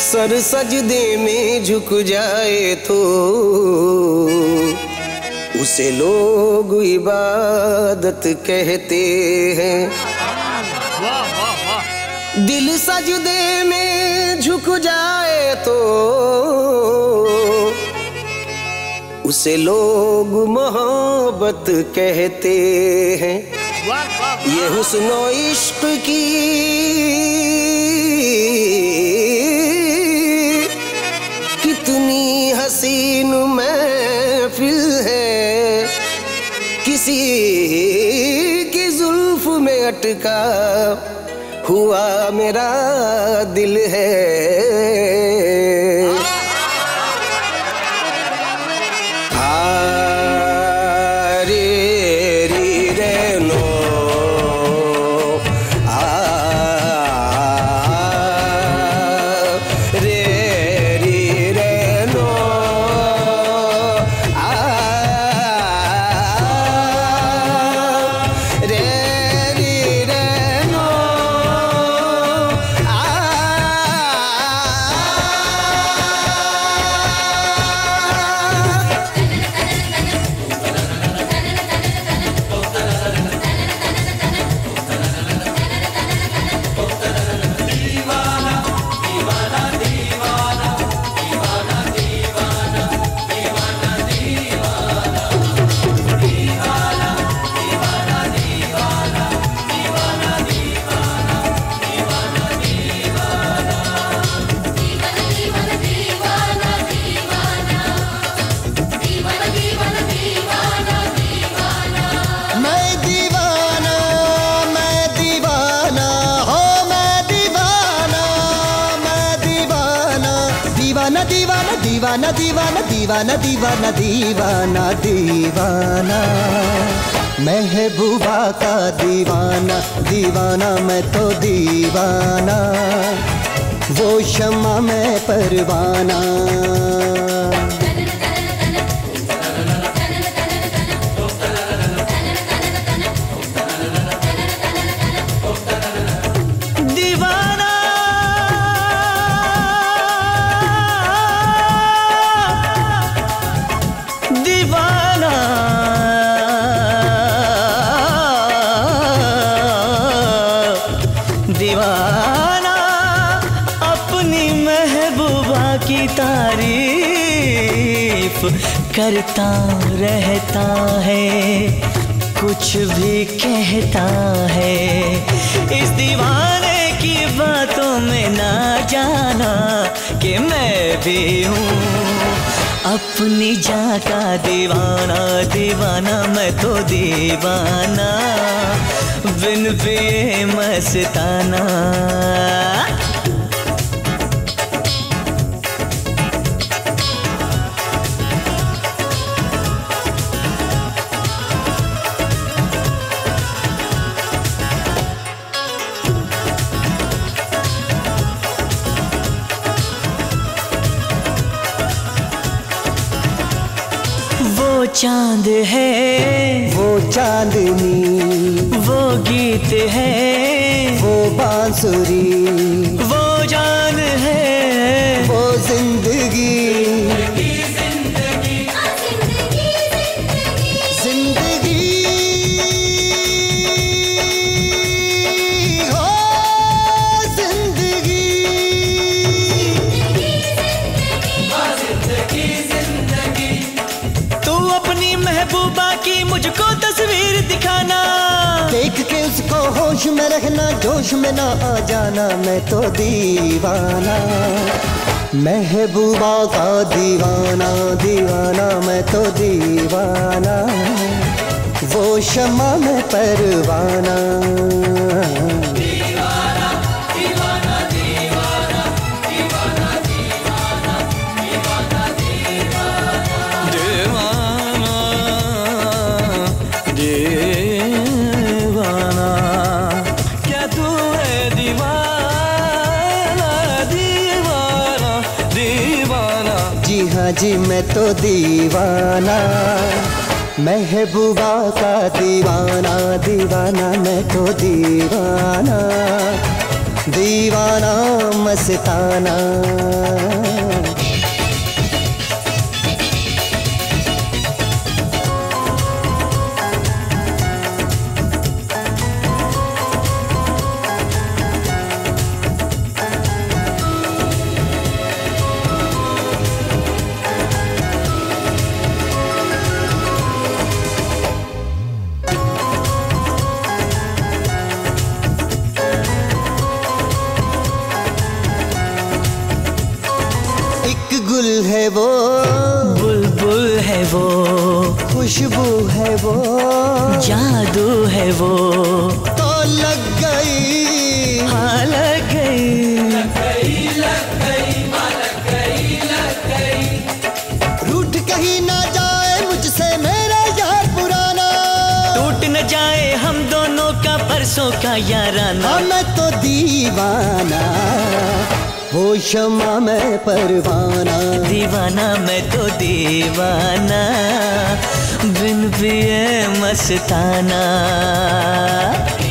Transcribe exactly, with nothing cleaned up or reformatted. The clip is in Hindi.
सर सजदे में झुक जाए तो उसे लोग इबादत कहते हैं। दिल सजदे में झुक जाए तो उसे लोग मोहब्बत कहते हैं। ये हुस्न इश्क की कितनी हसीन महफिल है, किसी की जुल्फ में अटका हुआ मेरा दिल है। दीवाना दीवाना दीवाना दीवाना दीवाना दीवाना महबूबा का दीवाना दीवाना मैं तो दीवाना वो शम्मा मैं परवाना। दीवाना अपनी महबूबा की तारीफ करता रहता है, कुछ भी कहता है। इस दीवाने की बातों में ना जाना कि मैं भी हूँ अपनी जान का दीवाना दीवाना मैं तो दीवाना बिन पिए मस्ताना। वो चांद है वो चांदनी वो गीत है वो बांसुरी वो जान है वो जिंदगी जिंदगी जिंदगी हो जिंदगी जिंदगी तू अपनी महबूबा की मुझको तस्वीर दिखाना, देख के उसको होश में रखना जोश में ना आ जाना। मैं तो दीवाना महबूबा का दीवाना दीवाना मैं तो दीवाना वो शम्मा में परवाना। जी हाँ जी मैं तो दीवाना महबूबा का दीवाना दीवाना मैं तो दीवाना दीवाना मस्ताना। गुल है वो, बुलबुल है वो, खुशबू है वो, जादू है वो, तो लग गई, हाँ लग गई, लग गई लग गई हाँ लग गई लग गई। रूठ कहीं ना जाए मुझसे मेरा यार पुराना, टूट न जाए हम दोनों का परसों का याराना। हाँ मैं तो दीवाना, वो शम्मा मैं परवाना, दीवाना मैं तो दीवाना, बिन पिए मस्ताना।